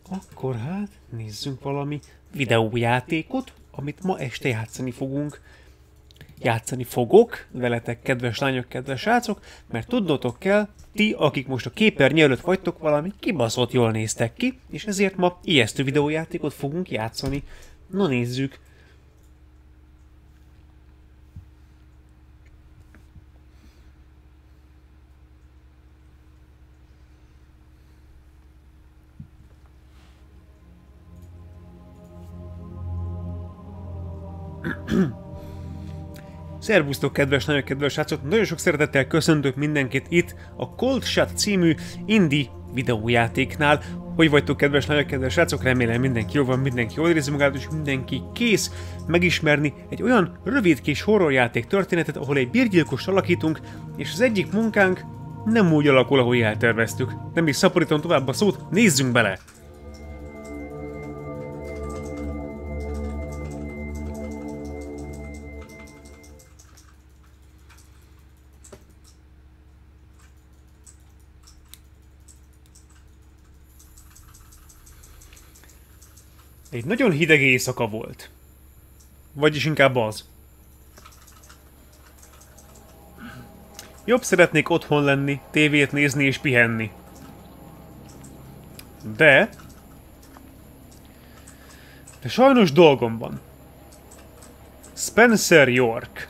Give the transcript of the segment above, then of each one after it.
Akkor hát nézzünk valami videójátékot, amit ma este játszani fogunk. Játszani fogok veletek, kedves lányok, kedves srácok, mert tudnotok kell, ti, akik most a képernyő előtt vagytok, valami kibaszott jól néztek ki, és ezért ma ijesztő videójátékot fogunk játszani. Na nézzük! Szervusztok, kedves, nagyon kedves srácok! Nagyon sok szeretettel köszöntök mindenkit itt a Cold Shut című indie videójátéknál. Hogy vagytok, kedves, nagyon kedves srácok? Remélem mindenki jól van, mindenki jól érzi magát, és mindenki kész megismerni egy olyan rövid kis horrorjáték történetet, ahol egy bérgyilkost alakítunk, és az egyik munkánk nem úgy alakul, ahogy elterveztük. Nem is szaporítom tovább a szót, nézzünk bele! Egy nagyon hideg éjszaka volt. Vagyis inkább az. Jobb szeretnék otthon lenni, tévét nézni és pihenni. De sajnos dolgom van. Spencer York.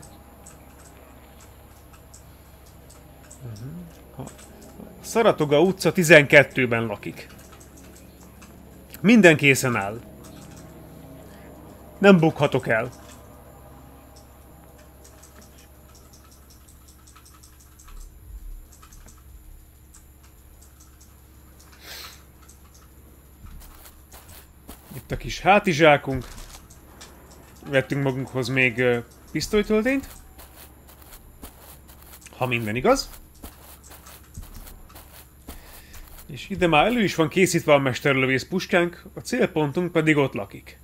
Saratoga utca 12-ben lakik. Minden készen áll. Nem bukhatok el. Itt a kis hátizsákunk. Vettünk magunkhoz még pisztolytöltényt. Ha minden igaz. És ide már elő is van készítve a mesterlövész puskánk, a célpontunk pedig ott lakik.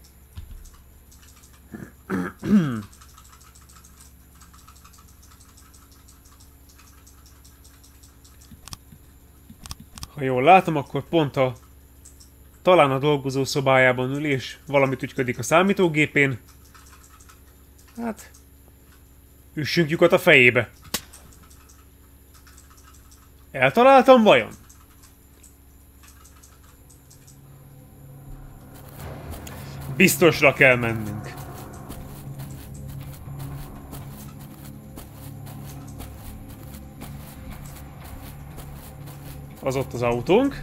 Ha jól látom, akkor pont talán a dolgozó szobájában ül és valamit ügyködik a számítógépén. Hát, üssünk lyukat a fejébe. Eltaláltam vajon? Biztosra kell mennünk. Az ott az autónk.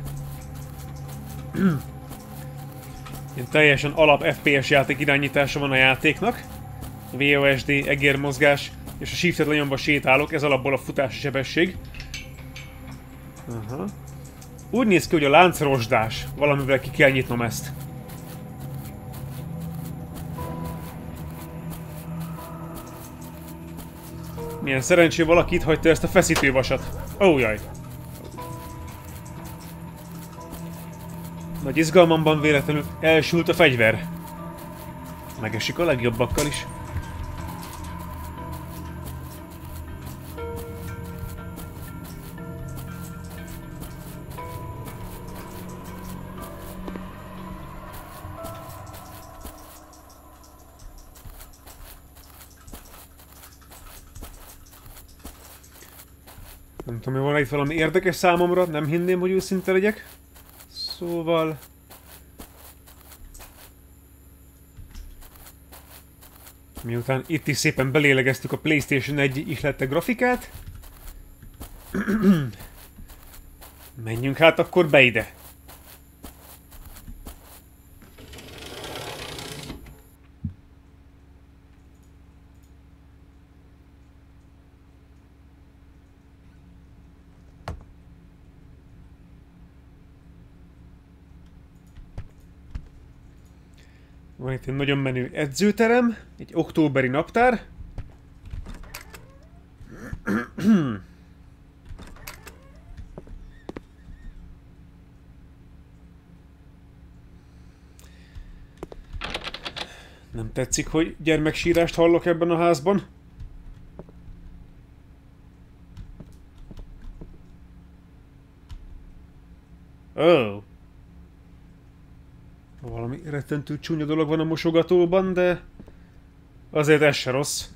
Ilyen teljesen alap FPS játék irányítása van a játéknak. VOSD, egérmozgás, és a shiftet lenyomva sétálok, ez alapból a futási sebesség. Aha. Úgy néz ki, hogy a láncrosdás. Valamivel ki kell nyitnom ezt. Milyen szerencsé valaki itt hagyta ezt a feszítővasat. Ó, jaj. Nagy izgalmamban véletlenül elsült a fegyver. Megesik a legjobbakkal is. Nem tudom, hogy van itt valami érdekes számomra, nem hinném, hogy őszinte legyek. Szóval... Miután itt is szépen belélegeztük a PlayStation 1 ihlette grafikát... Menjünk hát akkor be ide! Van itt egy nagyon menő edzőterem, egy októberi naptár. Nem tetszik, hogy gyermeksírást hallok ebben a házban. Oh. Valami rettentő csúnya dolog van a mosogatóban, de azért ez se rossz.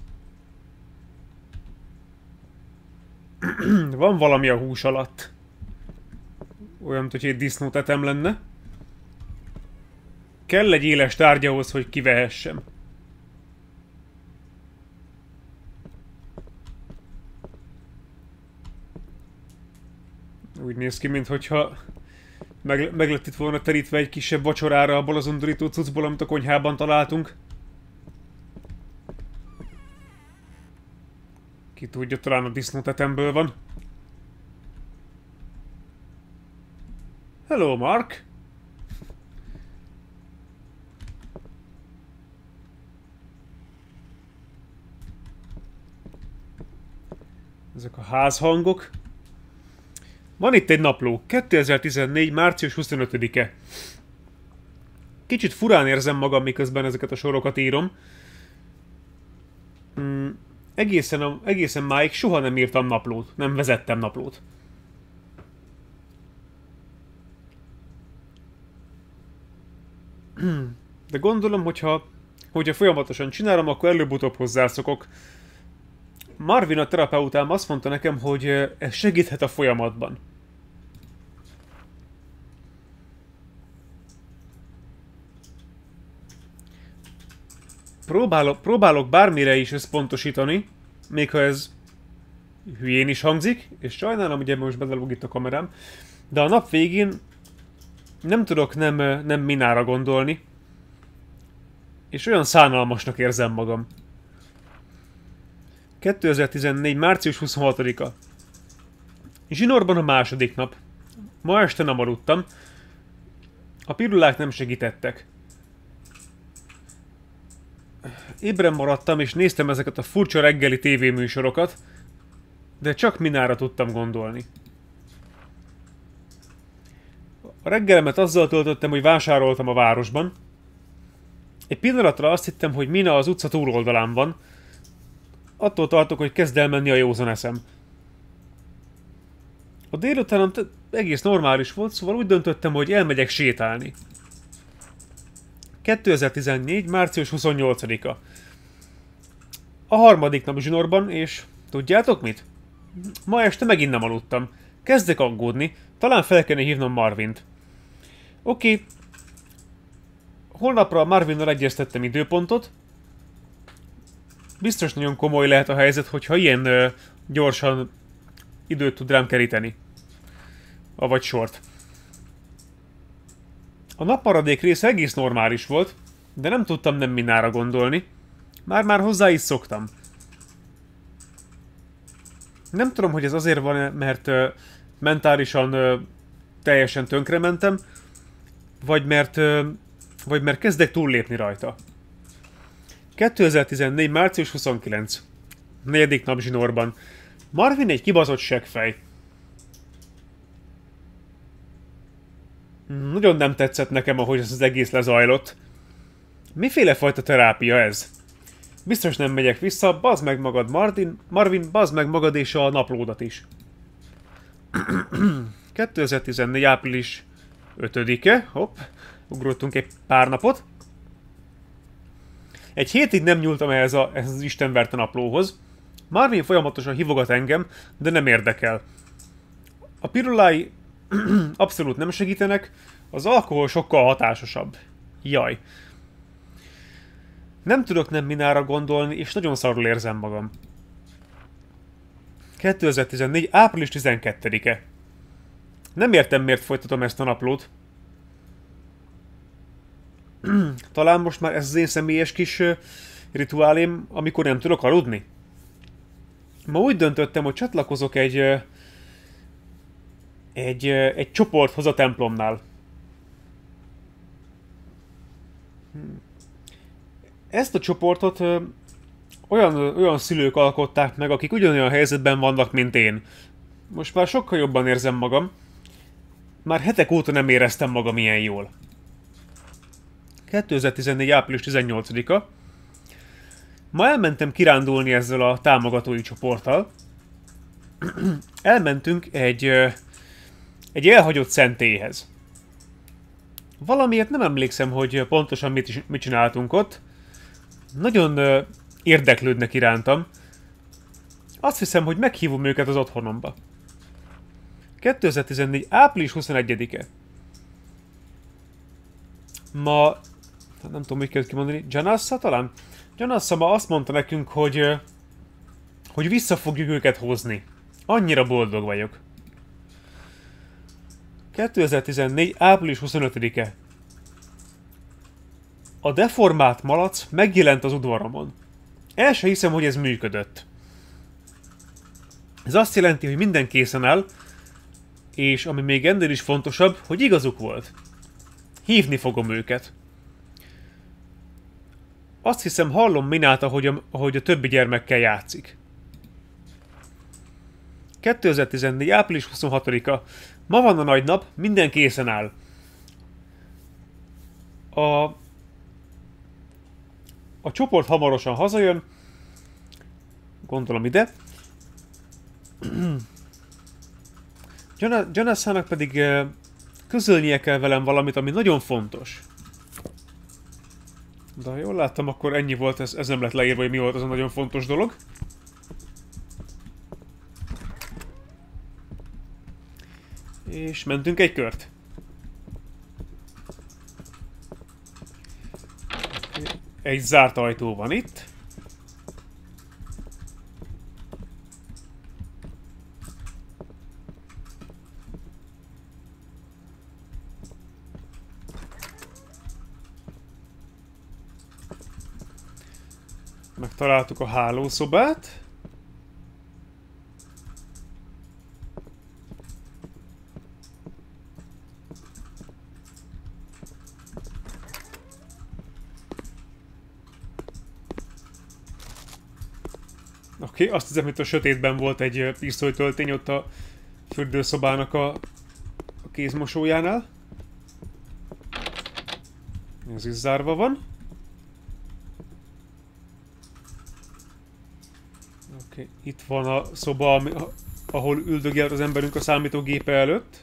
Van valami a hús alatt. Olyan, mint hogy egy disznótetem lenne. Kell egy éles tárgy ahhoz, hogy kivehessem. Úgy néz ki, minthogyha meg lett itt volna terítve egy kisebb vacsorára abból az undorító cuccból, amit a konyhában találtunk. Ki tudja, talán a disznótetemből van. Hello, Mark! Ezek a házhangok. Van itt egy napló. 2014. március 25-e. Kicsit furán érzem magam, miközben ezeket a sorokat írom. Egészen máig soha nem írtam naplót. Nem vezettem naplót. De gondolom, hogyha folyamatosan csinálom, akkor előbb-utóbb hozzászokok. Marvin, a terapeutám azt mondta nekem, hogy ez segíthet a folyamatban. Próbálok bármire is összpontosítani, még ha ez hülyén is hangzik, és sajnálom, ugye most bedalog itt a kamerám, de a nap végén nem tudok nem Minára gondolni, és olyan szánalmasnak érzem magam. 2014. március 26-a. Zsinórban a második nap. Ma este nem aludtam. A pirulák nem segítettek. Ébren maradtam, és néztem ezeket a furcsa reggeli tévéműsorokat, de csak Minára tudtam gondolni. A reggelemet azzal töltöttem, hogy vásároltam a városban. Egy pillanatra azt hittem, hogy Mina az utca túloldalán van. Attól tartok, hogy kezd elmenni a józan eszem. A délutánon egész normális volt, szóval úgy döntöttem, hogy elmegyek sétálni. 2014. március 28-a. A harmadik nap zsinórban, és tudjátok mit? Ma este megint nem aludtam. Kezdek aggódni, talán fel kellene hívnom Marvint. Oké. Holnapra Marvinnal egyeztettem időpontot. Biztos nagyon komoly lehet a helyzet, hogyha ilyen gyorsan időt tud rám keríteni. Avagy sort. A napmaradék része egész normális volt, de nem tudtam nem Minára gondolni. Már hozzá is szoktam. Nem tudom, hogy ez azért van, mert mentálisan teljesen tönkrementem, vagy mert kezdek túllépni rajta. 2014. március 29. Negyedik nap zsinórban. Marvin egy kibaszott seggfej. Nagyon nem tetszett nekem, ahogy ez az egész lezajlott. Miféle fajta terápia ez? Biztos nem megyek vissza, bazd meg magad Marvin, bazd meg magad és a naplódat is. 2014. április 5-e, hopp, ugrottunk egy pár napot. Egy hétig nem nyúltam ehhez az istenverte naplóhoz. Marvin folyamatosan hívogat engem, de nem érdekel. A pirulái abszolút nem segítenek, az alkohol sokkal hatásosabb. Jaj. Nem tudok nem Minára gondolni, és nagyon szarul érzem magam. 2014. április 12-e. Nem értem, miért folytatom ezt a naplót. Talán most már ez az én személyes kis rituálém, amikor nem tudok aludni. Ma úgy döntöttem, hogy csatlakozok egy csoporthoz a templomnál. Ezt a csoportot olyan szülők alkották meg, akik ugyanolyan helyzetben vannak, mint én. Most már sokkal jobban érzem magam. Már hetek óta nem éreztem magam ilyen jól. 2014. április 18-a. Ma elmentem kirándulni ezzel a támogatói csoporttal. Elmentünk egy elhagyott szentélyhez. Valamiért nem emlékszem, hogy pontosan mit csináltunk ott. Nagyon érdeklődnek irántam. Azt hiszem, hogy meghívom őket az otthonomba. 2014. április 21-e. Ma... nem tudom, mit kell kimondani. Janassa talán? Janassa ma azt mondta nekünk, hogy vissza fogjuk őket hozni. Annyira boldog vagyok. 2014. április 25-e. A deformált malac megjelent az udvaromon. El se hiszem, hogy ez működött. Ez azt jelenti, hogy minden készen áll, és ami még ennél is fontosabb, hogy igazuk volt. Hívni fogom őket. Azt hiszem, hallom Minát, ahogy a többi gyermekkel játszik. 2014. április 26-a. Ma van a nagy nap, minden készen áll. A csoport hamarosan hazajön. Gondolom ide. Janassának pedig közölnie kell velem valamit, ami nagyon fontos. De ha jól láttam, akkor ennyi volt, ez nem lett leírva, hogy mi volt az a nagyon fontos dolog. És mentünk egy kört. Egy zárt ajtó van itt. Megtaláltuk a hálószobát. Oké, azt hiszem, hogy a sötétben volt egy pisztolytöltény ott a fürdőszobának a kézmosójánál. Ez is zárva van. Oké, itt van a szoba, ahol üldögélt az emberünk a számítógépe előtt.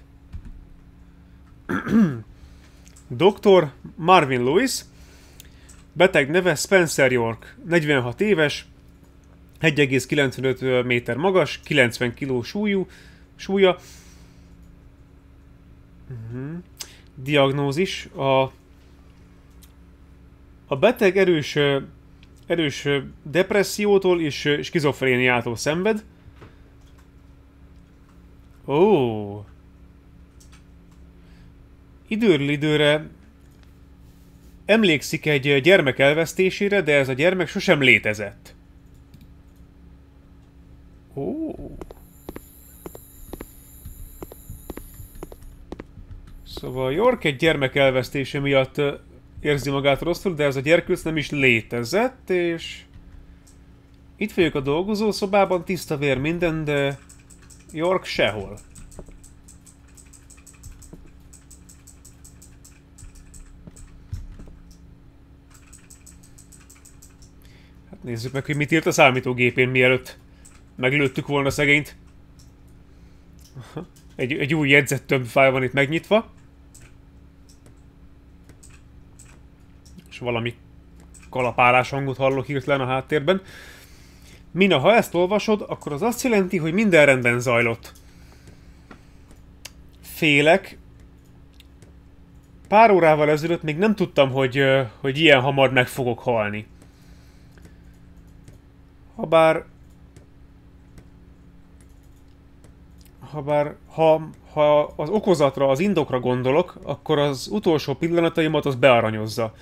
Dr. Marvin Lewis. Beteg neve Spencer York. 46 éves. 1,95 méter magas, 90 kg súlya. Diagnózis. A beteg erős depressziótól és skizofréniától szenved. Ó. Időről időre emlékszik egy gyermek elvesztésére, de ez a gyermek sosem létezett. Ó. Szóval York egy gyermek elvesztése miatt érzi magát rosszul, de ez a gyerkőc nem is létezett, és... Itt vagyok a dolgozószobában, tiszta vér minden, de... York sehol. Hát nézzük meg, hogy mit írt a számítógépén, mielőtt meglőttük volna szegényt. Egy új jegyzettömbfájl van itt megnyitva. És valami kalapálás hangot hallok hirtelen a háttérben. Mina, ha ezt olvasod, akkor az azt jelenti, hogy minden rendben zajlott. Félek. Pár órával ezelőtt még nem tudtam, hogy ilyen hamar meg fogok halni. Ha az okozatra, az indokra gondolok, akkor az utolsó pillanataimat az bearanyozza.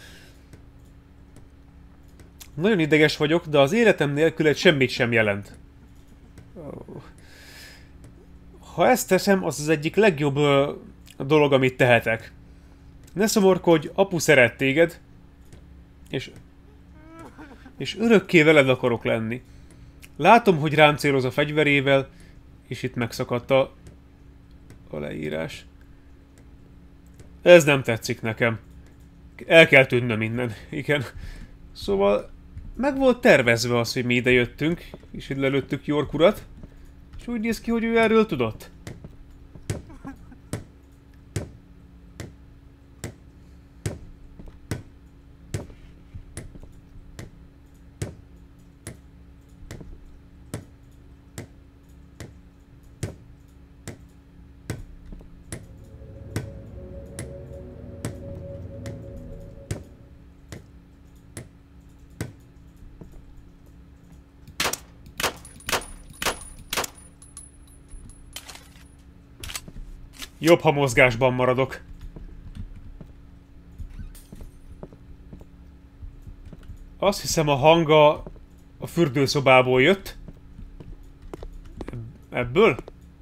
Nagyon ideges vagyok, de az életem nélkül egy semmit sem jelent. Ha ezt teszem, az az egyik legjobb dolog, amit tehetek. Ne szomorkodj, apu szeret téged, és örökké veled akarok lenni. Látom, hogy rám céloz a fegyverével, és itt megszakadt a leírás. Ez nem tetszik nekem. El kell tűnnöm innen, igen. Szóval meg volt tervezve az, hogy mi ide jöttünk, és itt lelőttük York urat, és úgy néz ki, hogy ő erről tudott. Jobb, ha mozgásban maradok. Azt hiszem a hanga a fürdőszobából jött. Ebből?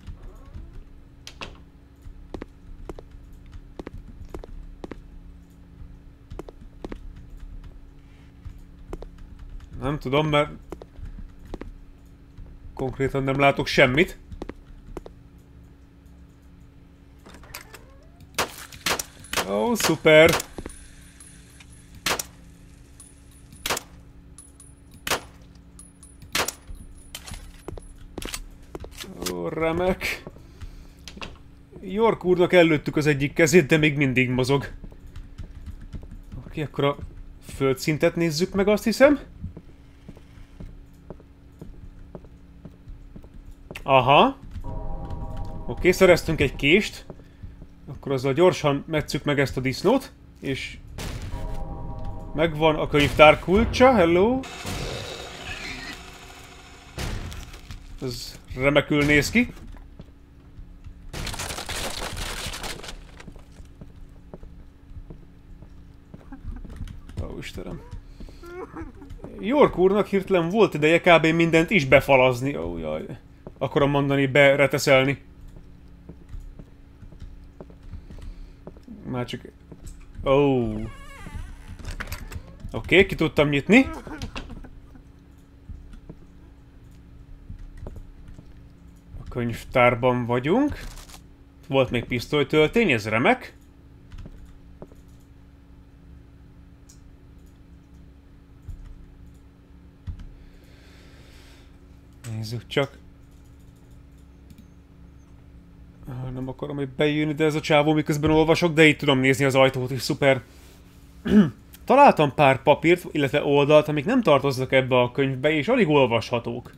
Nem tudom, mert konkrétan nem látok semmit. Ó, szuper! Ó, remek! York úrnak ellőttük az egyik kezét, de még mindig mozog. Oké, akkor a földszintet nézzük meg, azt hiszem. Aha. Oké, szereztünk egy kést. Akkor azzal gyorsan metszük meg ezt a disznót. És... megvan a könyvtár kulcsa, hello. Ez remekül néz ki. Ó, Istenem. York úrnak hirtelen volt ideje kb. Mindent is befalazni. Ó, jaj. Akarom mondani, bereteszelni. Már csak... Ó. Oké, ki tudtam nyitni. A könyvtárban vagyunk. Volt még pisztolytöltény, ez remek. Nézzük csak. Nem akarom, hogy bejönni, de ez a csávó miközben olvasok, de így tudom nézni az ajtót is, szuper. Találtam pár papírt, illetve oldalt, amik nem tartoznak ebbe a könyvbe, és alig olvashatók.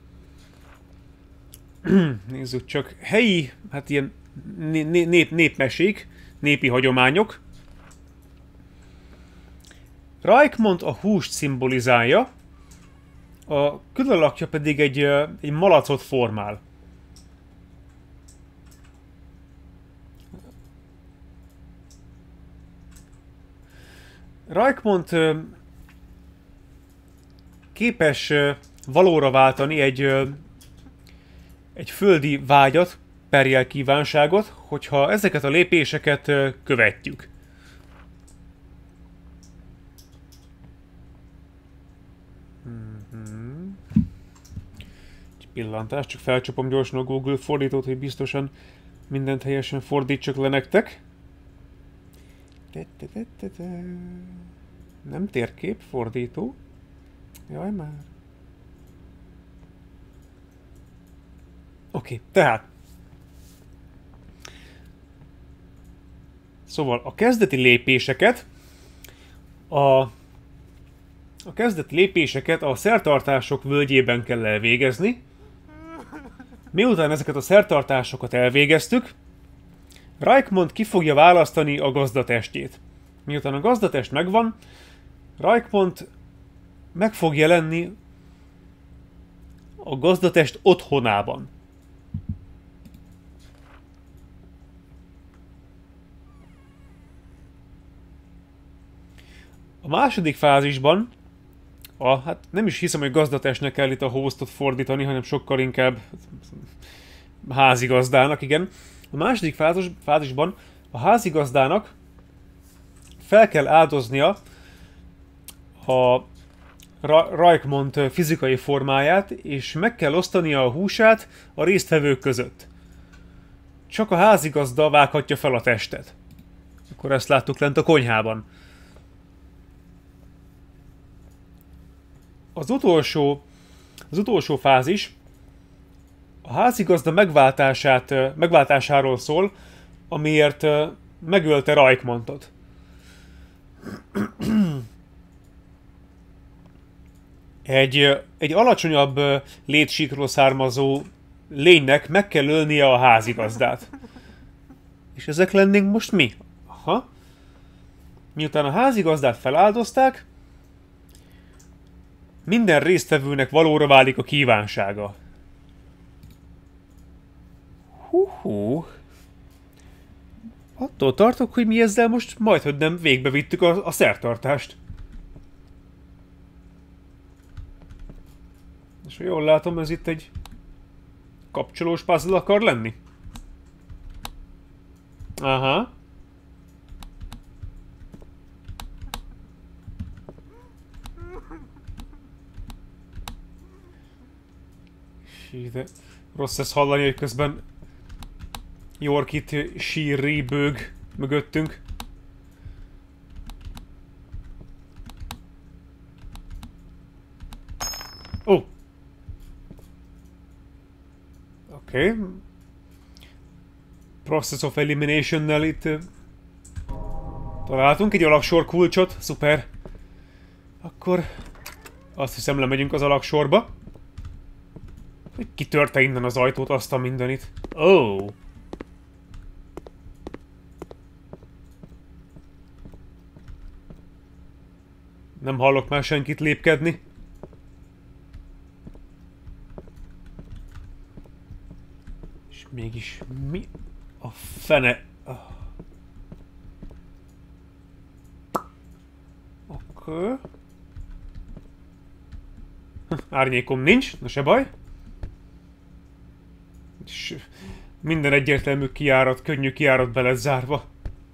Nézzük csak. Helyi, hát ilyen népmesék, népi hagyományok. Rajkmond a húst szimbolizálja, a külalakja pedig egy malacot formál. Rajkmond képes valóra váltani egy földi vágyat, perjel kívánságot, hogyha ezeket a lépéseket követjük. Egy pillantás, csak felcsapom gyorsan a Google fordítót, hogy biztosan mindent helyesen fordítsak le nektek. Nem térkép, fordító. Jaj már. Oké, tehát. Szóval a kezdeti lépéseket a szertartások völgyében kell elvégezni. Miután ezeket a szertartásokat elvégeztük, Rajkmond ki fogja választani a gazdatestjét. Miután a gazdatest megvan, Rajkmond meg fog jelenni a gazdatest otthonában. A második fázisban, hát nem is hiszem, hogy gazdatestnek kell itt a hostot fordítani, hanem sokkal inkább házigazdának, igen. A második fázisban a házigazdának fel kell áldoznia a Rajkmond fizikai formáját, és meg kell osztania a húsát a résztvevők között. Csak a házigazda vághatja fel a testet. Akkor ezt láttuk lent a konyhában. Az utolsó fázis a házigazda megváltásáról szól, amiért megölte Rajkmondot. Egy alacsonyabb létsíkról származó lénynek meg kell ölnie a házigazdát. És ezek lennénk most mi? Aha. Miután a házigazdát feláldozták, minden résztvevőnek valóra válik a kívánsága. Hú. Attól tartok, hogy mi ezzel most majdhogy nem végbe vittük a szertartást. És ha jól látom, ez itt egy kapcsolós puzzle akar lenni? Aha. De rossz ez hallani, hogy közben York itt sírri, bőg mögöttünk. Ó! Oké. Process of Elimination-nel itt találtunk egy alaksor kulcsot. Szuper. Akkor azt hiszem lemegyünk az alaksorba. Hogy kitörte innen az ajtót, azt a mindenit. Ó! Oh. Nem hallok már senkit lépkedni. És mégis mi a fene? Oké. Árnyékom nincs, na se baj. És minden egyértelmű kijárat, könnyű kijárat be lett zárva.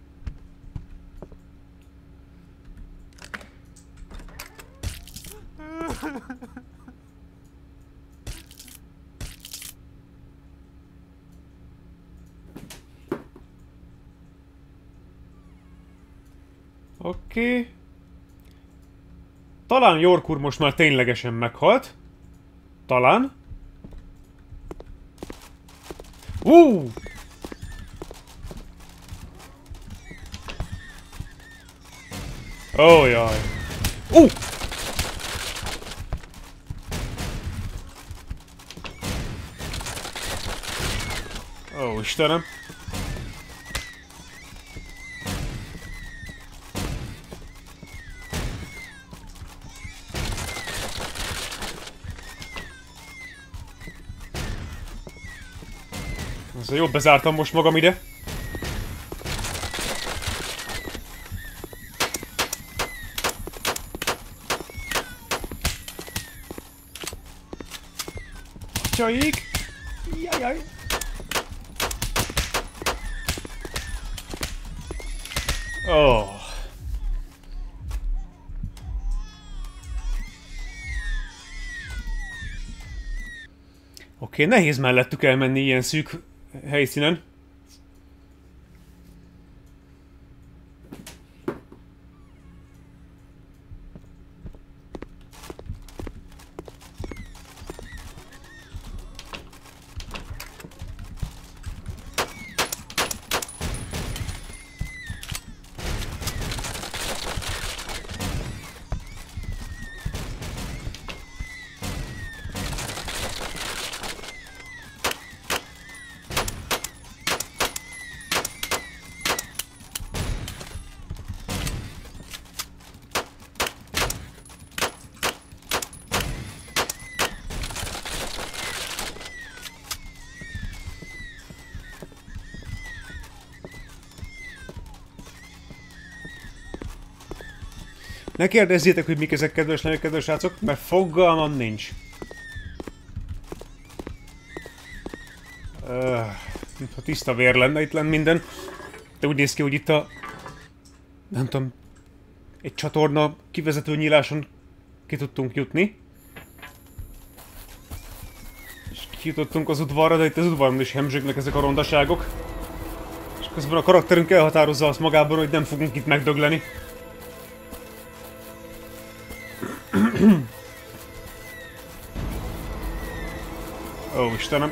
Oké. Talán York úr most már ténylegesen meghalt. Talán. Ó, jaj. Ó, Istenem. Jobb bezártam most magam ide. Atyaik! Jajjaj! Oh. Oké, nehéz mellettük elmenni ilyen szűk helyszínen. Ne kérdezzétek, hogy mik ezek, kedves lányok, kedves srácok, mert fogalmam nincs. Ha tiszta vér lenne itt lenne minden. De úgy néz ki, hogy itt a... nem tudom... egy csatorna kivezető nyíláson ki tudtunk jutni. És kijutottunk az udvarra, de itt az udvaron is hemzsögnek ezek a rondaságok. És közben a karakterünk elhatározza azt magában, hogy nem fogunk itt megdögleni. Ó, Istenem.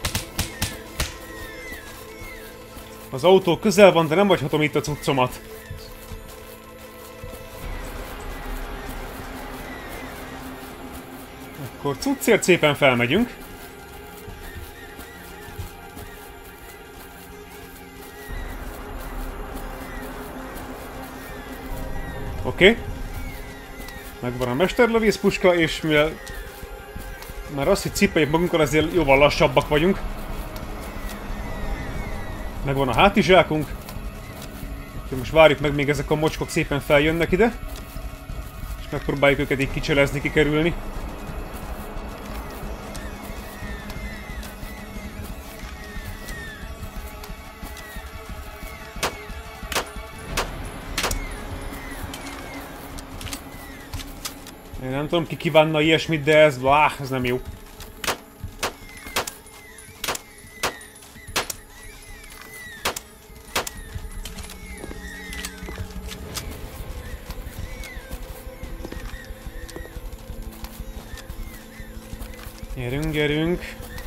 Az autó közel van, de nem hagyhatom itt a cuccomat. Akkor cuccért szépen felmegyünk. Oké. Megvan a mesterlövész puska, és mivel már azt, hogy cipeljük magunkkal, ezért jóval lassabbak vagyunk. Megvan a hátizsákunk. Most várjuk meg, még ezek a mocskok szépen feljönnek ide. És megpróbáljuk őket így kicselezni, kikerülni. Én nem tudom, ki kívánna ilyesmit, de ez nem jó. Gyerünk, gyerünk.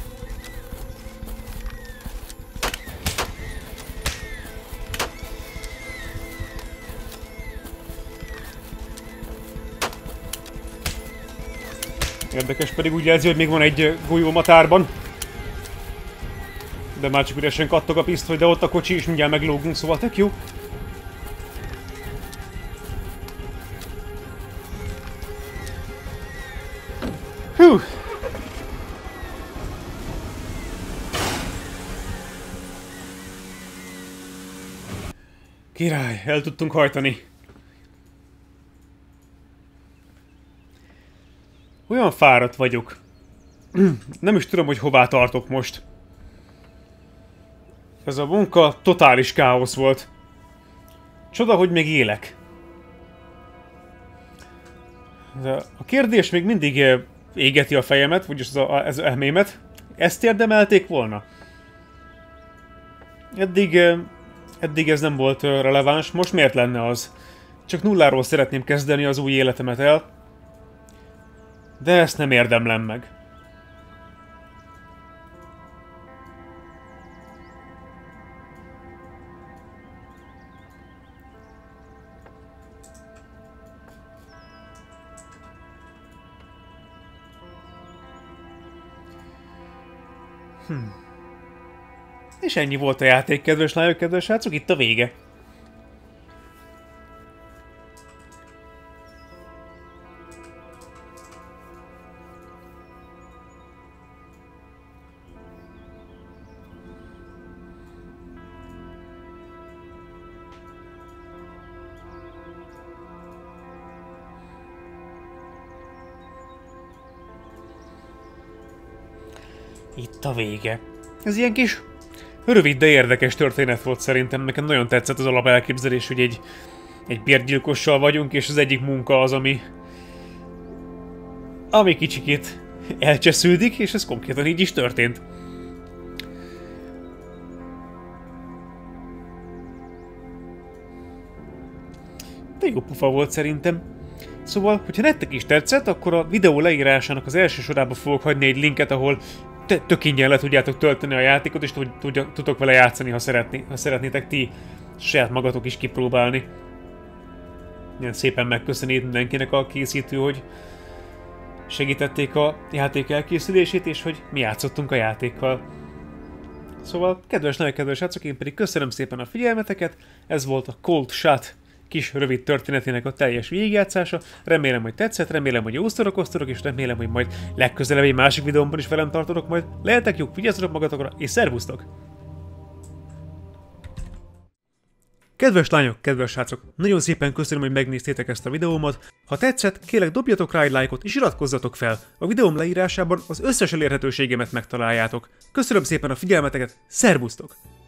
Érdekes, pedig úgy jelzi, hogy még van egy golyóm a tárban. De már csak üresen kattog a pisztoly, de ott a kocsi is, mindjárt meglógunk, szóval tök jó. Hú! Király, el tudtunk hajtani. Olyan fáradt vagyok. Nem is tudom, hogy hová tartok most. Ez a munka totális káosz volt. Csoda, hogy még élek. De a kérdés még mindig égeti a fejemet, vagyis az elmémet. Ezt érdemelték volna? Eddig ez nem volt releváns, most miért lenne az? Csak nulláról szeretném kezdeni az új életemet el. De ezt nem érdemlem meg. És ennyi volt a játék, kedves lányok, kedves srácok, itt a vége. Itt a vége. Ez ilyen kis rövid, de érdekes történet volt szerintem. Nekem nagyon tetszett az alapelképzelés, hogy egy bérgyilkossal vagyunk, és az egyik munka az, ami kicsikét elcsesződik, és ez konkrétan így is történt. De jó pufa volt szerintem. Szóval, hogyha nektek is tetszett, akkor a videó leírásának az első sorában fogok hagyni egy linket, ahol tök ingyen le tudjátok tölteni a játékot, és tudtok vele játszani, ha szeretnétek ti saját magatok is kipróbálni. Ilyen szépen megköszöni mindenkinek a készítő, hogy segítették a játék elkészülését, és hogy mi játszottunk a játékkal. Szóval, kedves nagyon kedves srácok, én pedig köszönöm szépen a figyelmeteket, ez volt a Cold Shut kis rövid történetének a teljes végigjátszása. Remélem, hogy tetszett, remélem, hogy jó szórakoztatok, és remélem, hogy majd legközelebb egy másik videómban is velem tartotok majd. Lehetek jók, vigyázzatok magatokra, és szervusztok! Kedves lányok, kedves srácok, nagyon szépen köszönöm, hogy megnéztétek ezt a videómat. Ha tetszett, kérlek dobjatok rá egy lájkot és iratkozzatok fel. A videóm leírásában az összes elérhetőségemet megtaláljátok. Köszönöm szépen a figyelmeteket, szervusztok!